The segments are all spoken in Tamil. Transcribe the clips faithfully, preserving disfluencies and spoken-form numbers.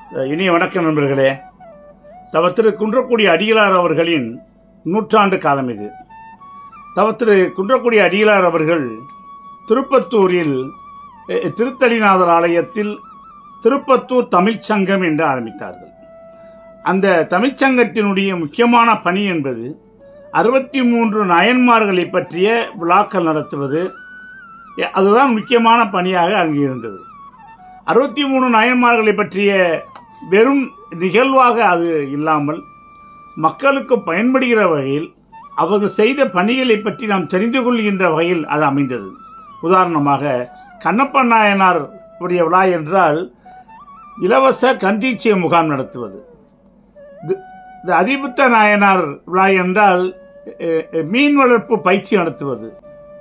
இனிய வணக்கம் நண்பர்களே. தவ திரு குன்றக்குடி அடிகளார் அவர்களின் நூற்றாண்டு காலம் இது. தவ திரு குன்றக்குடி அடிகளார் அவர்கள் திருப்பத்தூரில் திருத்தளிநாதர் ஆலயத்தில் திருப்பத்தூர் தமிழ்ச்சங்கம் என்று ஆரம்பித்தார்கள். அந்த தமிழ்ச்சங்கத்தினுடைய முக்கியமான பணி என்பது அறுபத்தி மூன்று நாயன்மார்களை பற்றிய விழாக்கள் நடத்துவது. அதுதான் முக்கியமான பணியாக அங்கு இருந்தது. அறுபத்தி மூணு நாயன்மார்களை பற்றிய வெறும் நிகழ்வாக அது இல்லாமல் மக்களுக்கு பயன்படுகிற வகையில் அவர்கள் செய்த பணிகளை பற்றி நாம் தெரிந்து கொள்கின்ற வகையில் அது அமைந்தது. உதாரணமாக கண்ணப்ப நாயனார் உடைய விழா என்றால் இலவச கந்தீட்சை முகாம் நடத்துவது. அதிபுத்த நாயனார் விழா என்றால் மீன் வளர்ப்பு பயிற்சி நடத்துவது.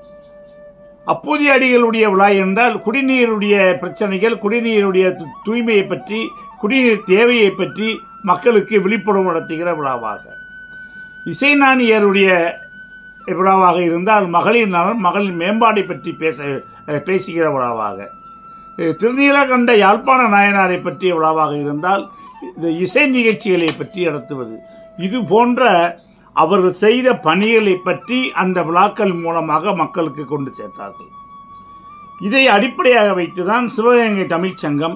அப்போதைய அடிகளுடைய விழா என்றால் குடிநீருடைய பிரச்சனைகள், குடிநீருடைய தூய்மையை பற்றி, குடிநீர் தேவையை பற்றி மக்களுக்கு விழிப்புணர்வு நடத்துகிற விழாவாக. இசைஞானியருடைய விழாவாக இருந்தால் மகளிர் நலன், மகளிர் மேம்பாடை பற்றி பேச பேசுகிற விழாவாக. திருநீலகண்ட யாழ்ப்பாண நாயனாரை பற்றிய விழாவாக இருந்தால் இந்த இசை நிகழ்ச்சிகளை பற்றி நடத்துவது. இது போன்ற அவர்கள் செய்த பணிகளை பற்றி அந்த விழாக்கள் மூலமாக மக்களுக்கு கொண்டு சேர்த்தார்கள். இதை அடிப்படையாக வைத்துதான் சிவகங்கை தமிழ்ச்சங்கம்,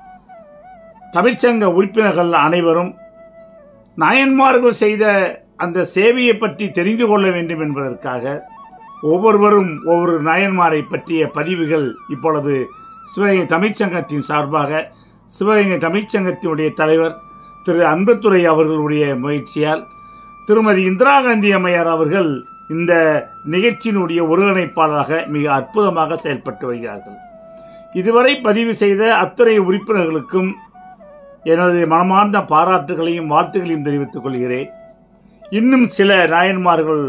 தமிழ்ச்சங்க உறுப்பினர்கள் அனைவரும் நாயன்மார்கள் செய்த அந்த சேவையை பற்றி தெரிந்து கொள்ள வேண்டும் என்பதற்காக ஒவ்வொருவரும் ஒவ்வொரு நாயன்மாரை பற்றிய பதிவுகள் இப்பொழுது சிவகங்கை தமிழ்ச்சங்கத்தின் சார்பாக சிவகங்கை தமிழ்ச்சங்கத்தினுடைய தலைவர் திரு அன்புத்துறை அவர்களுடைய முயற்சியால் திருமதி இந்திரா காந்தி அம்மையார் அவர்கள் இந்த நிகழ்ச்சியினுடைய ஒருங்கிணைப்பாளராக மிக அற்புதமாக செயல்பட்டு வருகிறார்கள். இதுவரை பதிவு செய்த அத்துறை உறுப்பினர்களுக்கும் எனது மனமார்ந்த பாராட்டுகளையும் வாழ்த்துக்களையும் தெரிவித்துக் கொள்கிறேன். இன்னும் சில நாயன்மார்கள்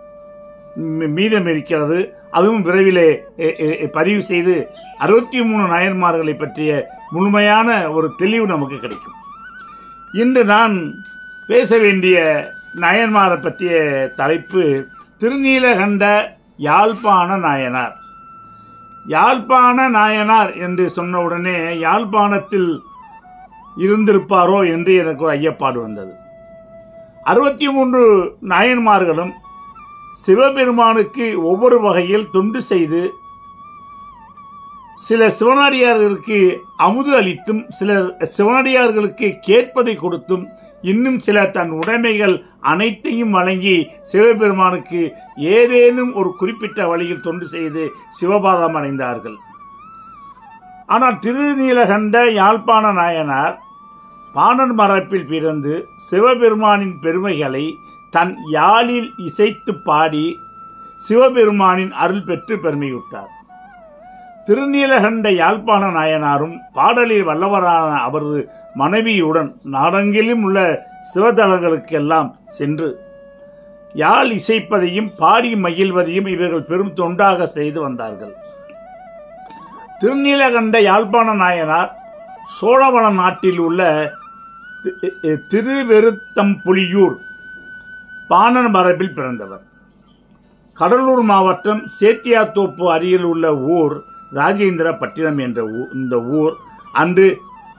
மீதம் இருக்கிறது. அதுவும் விரைவிலே பதிவு செய்து அறுபத்தி மூணு நாயன்மார்களை பற்றிய முழுமையான ஒரு தெளிவு நமக்கு கிடைக்கும். இன்று நான் பேச வேண்டிய நாயன்மாரை பற்றிய தலைப்பு திருநீலகண்ட யாழ்ப்பாண நாயனார். யாழ்ப்பாண நாயனார் என்று சொன்னவுடனே யாழ்ப்பாணத்தில் இருந்திருப்பாரோ என்று எனக்கு ஒரு ஐயப்பாடு வந்தது. அறுபத்தி மூன்று நாயன்மார்களும் சிவபெருமானுக்கு ஒவ்வொரு வகையில் தொண்டு செய்து சில சிவனடியார்களுக்கு அமுது அளித்தும், சிலர் சிவனடியார்களுக்கு கேட்பதை கொடுத்தும், இன்னும் சில தன் உடைமைகள் அனைத்தையும் வழங்கி சிவபெருமானுக்கு ஏதேனும் ஒரு குறிப்பிட்ட வழியில் தொண்டு செய்து சிவபாதம் அடைந்தார்கள். ஆனால் திருநீலகண்ட யாழ்ப்பாண நாயனார் பாணர் மரபில் பிறந்து சிவபெருமானின் பெருமைகளை தன் யாழில் இசைத்து பாடி சிவபெருமானின் அருள் பெற்று பெருமையுற்றார். திருநீலகண்ட யாழ்ப்பாண நாயனாரும் பாடலில் வல்லவரான அவரது மனைவியுடன் நாடெங்கிலும் உள்ள சிவதலங்களுக்கெல்லாம் சென்று யாழ் இசைப்பதையும் பாடி மகிழ்வதையும் இவர்கள் பெரும் தொண்டாக செய்து வந்தார்கள். திருநீலகண்ட யாழ்ப்பாண நாயனார் சோழவள நாட்டில் உள்ள திருவெருத்தம்புலியூர் பாணர் மரபில் பிறந்தவர். கடலூர் மாவட்டம் சேத்தியாத்தோப்பு அருகில் உள்ள ஊர் ராஜேந்திர பட்டினம் என்ற இந்த ஊர் அன்று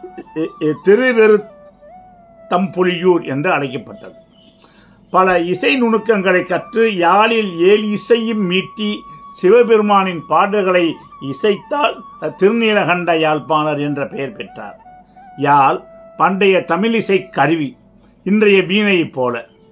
திருவெருத்தம்புலியூர் என்று அழைக்கப்பட்டது. பல இசை நுணுக்கங்களை கற்று யாழில் ஏழு இசையும் மீட்டி சிவபெருமானின் பாடல்களை இசைத்தால் திருநீலகண்ட யாழ்ப்பாணர் என்ற பெயர் பெற்றார். யாழ் பண்டைய தமிழிசை கருவி, இன்றைய வீணை போல.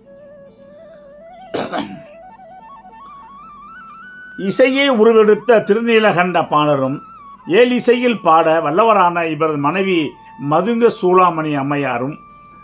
இசையை உருவெடுத்த திருநீலகண்ட பாணரும் ஏழிசையில் பாட வல்லவரான இவரது மனைவி மதுங்க சூளாமணி அம்மையாரும்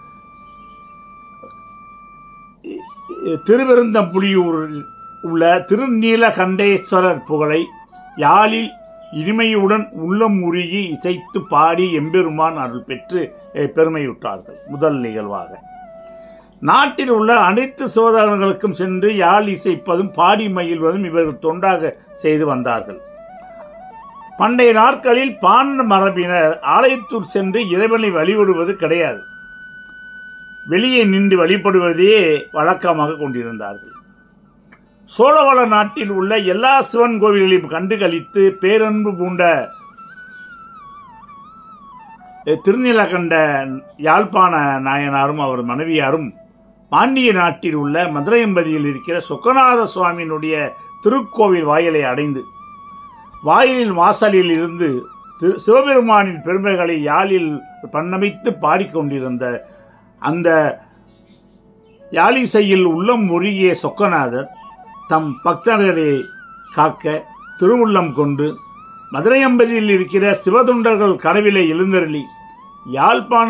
திருவெருந்தம்புலியூரில் உள்ள திருநீலகண்டேஸ்வரர் புகழை யாழில் இனிமையுடன் உள்ளம் உருகி இசைத்து பாடி எம்பெருமான் அருள் பெற்று பெருமையுற்றார்கள். முதல் நிகழ்வாக நாட்டில் உள்ள அனைத்து சிவதலங்களுக்கும் சென்று யாழ் இசைப்பதும் பாடி மகிழ்வதும் இவர்கள் தொண்டாக செய்து வந்தார்கள். பண்டைய நாட்களில் பாணர் மரபினர் ஆலயத்தூர் சென்று இறைவனை வழிபடுவது கிடையாது. வெளியே நின்று வழிபடுவதையே வழக்கமாக கொண்டிருந்தார்கள். சோழவள நாட்டில் உள்ள எல்லா சிவன் கோவில்களையும் கண்டு களித்து பேரன்பு பூண்ட திருநீலகண்ட யாழ்ப்பாண நாயனாரும் அவர் மனைவியாரும் பாண்டிய நாட்டில் உள்ள மதுரையம்பதியில் இருக்கிற சொக்கநாத சுவாமியினுடைய திருக்கோவில் வாயிலை அடைந்து வாயிலின் வாசலில் இருந்து சிவபெருமானின் பெருமைகளை யாழில் பண்ணமைத்து பாடிக்கொண்டிருந்த அந்த யாழிசையில் உள்ளம் முழுகிய சொக்கநாதர் தம் பக்தர்களை காக்க திருவுள்ளம் கொண்டு மதுரையம்பதியில் இருக்கிற சிவதொண்டர்கள் கனவிலே எழுந்தருளி யாழ்ப்பாண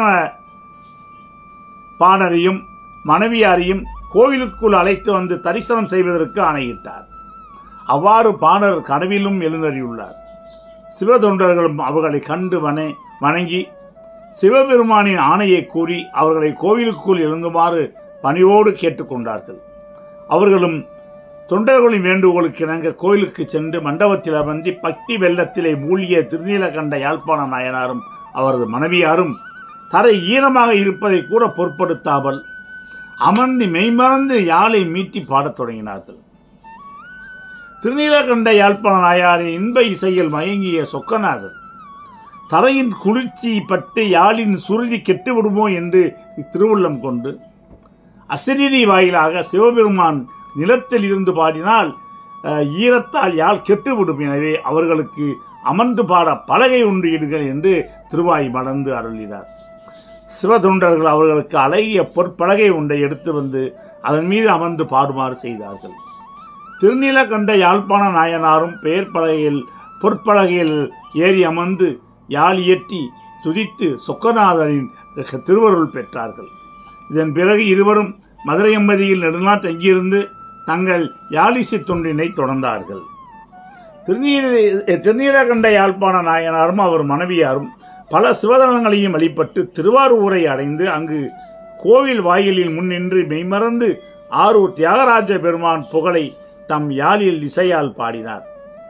பாணரையும் மனைவியாரையும் கோவிலுக்குள் அழைத்து வந்து தரிசனம் செய்வதற்கு ஆணையிட்டார். அவ்வாறு பாணர் கனவிலும் எழுந்தருளியுள்ளார். சிவதொண்டர்களும் அவர்களை கண்டு வண வணங்கி சிவபெருமானின் ஆணையை கூறி அவர்களை கோவிலுக்குள் எழுந்துமாறு பணியோடு கேட்டுக்கொண்டார்கள். அவர்களும் தொண்டர்களின் வேண்டுகோளுக்கு இணங்க கோயிலுக்கு சென்று மண்டபத்தில் அமர்ந்து பக்தி வெள்ளத்திலே மூழ்கிய திருநீலகண்ட யாழ்ப்பாண நாயனாரும் அவரது மனைவியாரும் தரை ஈரமாக இருப்பதை கூட பொருட்படுத்தாமல் அமர்ந்து மெய்மறந்து யாழை மீட்டி பாடத் தொடங்கினார்கள். திருநீலகண்ட யாழ்ப்பாண நாயனாரின் இன்ப இசையில் மயங்கிய சொக்கநாதர் தரையின் குளிர்ச்சி பட்டு யாழின் சுருதி கெட்டுவிடுமோ என்று திருவுள்ளம் கொண்டு அசிரீரி வாயிலாக சிவபெருமான் நிலத்தில் இருந்து பாடினால் ஈரத்தால் யாழ் கெட்டுவிடும், எனவே அவர்களுக்கு அமர்ந்து பாட பலகை ஒன்று இடுங்கள் என்று திருவாய் மடந்து அருளினார். சிவதொண்டர்கள் அவர்களுக்கு அழகிய பொற்பலகை ஒன்றை எடுத்து வந்து அதன் மீது அமர்ந்து பாடுமாறு செய்தார்கள். திருநீலகண்ட யாழ்ப்பாண நாயனாரும் பெயர் பலகையில் பொற்பலகையில் ஏறி அமர்ந்து யாழ் இயற்றி துதித்து சொக்கநாதரின் திருவருள் பெற்றார்கள். இதன் பிறகு இருவரும் மதுரையம்பதியில் நெடுநாள் தங்கியிருந்து தங்கள் யாழிசை தொண்டினை தொடர்ந்தார்கள். திருநீல திருநீலகண்ட யாழ்ப்பாண நாயனாரும் அவர் மனைவியாரும் பல சிவதலங்களையும் வழிபட்டு திருவாரூரை அடைந்து அங்கு கோவில் வாயிலில் முன்னின்று மெய்மறந்து ஆரூர் தியாகராஜ பெருமான் புகழை தம் யாழில் இசையால் பாடினார்.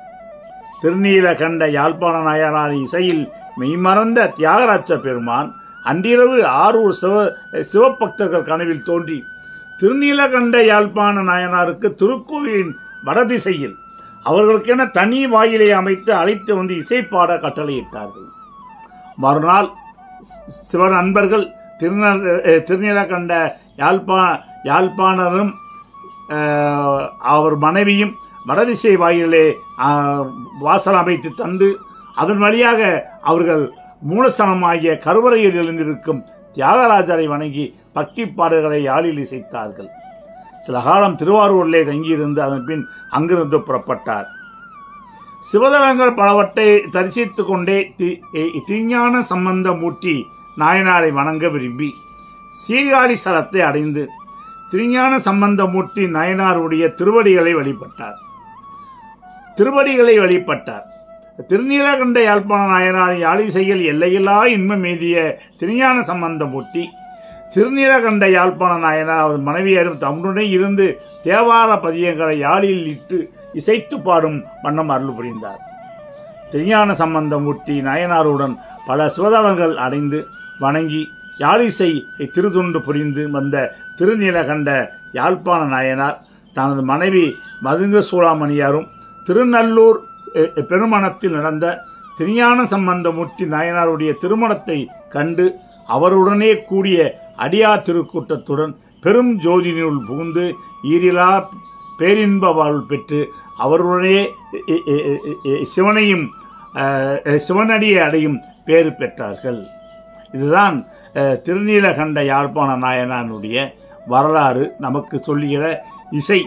திருநீலகண்ட யாழ்ப்பாண நாயனாரின் இசையில் மெய்மறந்த தியாகராஜ பெருமான் அன்றிரவு ஆரூர் சிவ சிவபக்தர்கள் கனவில் தோன்றி திருநீலகண்ட யாழ்ப்பாண நாயனாருக்கு திருக்கோவிலின் வடதிசையில் அவர்களுக்கென தனி வாயிலை அமைத்து அழைத்து வந்து இசைப்பாட கட்டளையிட்டார்கள். மறுநாள் சிவ நண்பர்கள் திருந திருநீலகண்ட யாழ்ப்பா யாழ்ப்பாணரும் அவர் மனைவியும் வடதிசை வாயிலே வாசல் அமைத்து தந்து அதன் வழியாக அவர்கள் மூலஸ்தானமாகிய கருவறையில் எழுந்திருக்கும் தியாகராஜரை வணங்கி பக்தி பாடல்களை யாழில் இசைத்தார்கள். சில காலம் திருவாரூரிலே தங்கியிருந்து அதன் பின் அங்கிருந்து புறப்பட்டார். சிவதலங்கள் பலவற்றை தரிசித்துக் கொண்டே திருஞான சம்பந்தமூர்த்தி நாயனாரை வணங்க விரும்பி சீர்காழி ஸ்தலத்தை அடைந்து திருஞான சம்பந்தமூர்த்தி நாயனாருடைய திருவடிகளை வழிபட்டார் திருவடிகளை வழிபட்டார் திருநீலகண்ட யாழ்ப்பாண நாயனாரின் யாழிசையில் எல்லையில்லா இன்பம் மீதிய திருஞான சம்பந்தமூர்த்தி திருநீலகண்ட யாழ்ப்பாண நாயனார் அவர் மனைவியரும் தம்முடனே இருந்து தேவார பதியங்களை யாழில் இட்டு இசைத்து பாடும் வண்ணம் அருள் புரிந்தார். திருஞான சம்பந்தமூர்த்தி நாயனாருடன் பல சிவதலங்கள் அடைந்து வணங்கி யாழிசை திருதுண்டு புரிந்து வந்த திருநீலகண்ட யாழ்ப்பாண நாயனார் தனது மனைவி மதுங்க சூளாமணியாரும் திருநல்லூர் பெருமணத்தில் நடந்த திருஞான சம்பந்தமூர்த்தி நாயனாருடைய திருமணத்தை கண்டு அவருடனே கூடிய அடியார் திருக்கூட்டத்துடன் பெரும் ஜோதியினுள் புகுந்து ஈரிலா பேரின்ப வாழ்வு பெற்று அவருடனே சிவனையும் சிவனடியை அடையும் பேறு பெற்றார்கள். இதுதான் திருநீலகண்ட யாழ்ப்பாண நாயனாருடைய வரலாறு நமக்கு சொல்லுகிற இசை.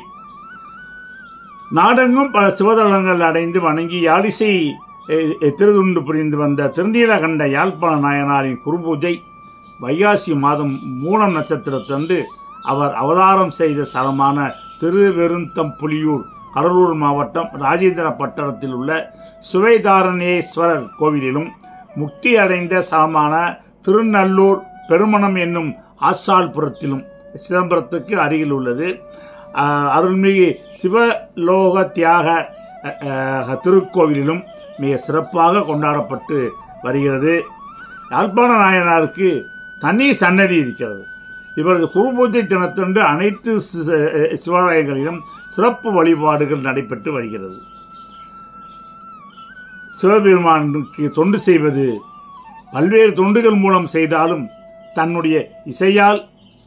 நாடெங்கும் பல சிவதலங்கள் அடைந்து வணங்கி யாழிசை திருதுண்டு புரிந்து வந்த திருநீலகண்ட யாழ்ப்பாண நாயனாரின் குருபூஜை வைகாசி மாதம் மூலம் நட்சத்திரத்தன்று அவர் அவதாரம் செய்த ஸ்தலமான திருவெருந்தம்புலியூர் கடலூர் மாவட்டம் ராஜேந்திர பட்டணத்தில் உள்ள சுவைதாரணேஸ்வரர் கோவிலிலும் முக்தி அடைந்த ஸ்தலமான திருநல்லூர் பெருமணம் என்னும் ஆசால்புரத்திலும் சிதம்பரத்துக்கு அருகில் உள்ளது அருள்மிகு சிவலோக தியாக திருக்கோவிலிலும் மிக சிறப்பாக கொண்டாடப்பட்டு வருகிறது. யாழ்ப்பாண நாயனாருக்கு தனி சன்னதி இருக்கிறது. இவரது குருபூஜை தினத்தன்று அனைத்து சிவாலயங்களிலும் சிறப்பு வழிபாடுகள் நடைபெற்று வருகிறது. சிவபெருமானுக்கு தொண்டு செய்வது பல்வேறு தொண்டுகள் மூலம் செய்தாலும் தன்னுடைய இசையால்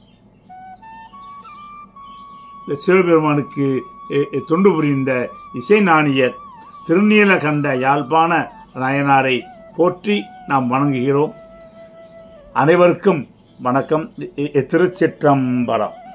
சிவபெருமானுக்கு தொண்டு புரிந்த இசை நாணியர் திருநீலகண்ட யாழ்ப்பாண நாயனாரை போற்றி நாம் வணங்குகிறோம். அனைவருக்கும் வணக்கம். திருச்சிற்றம்பலம்.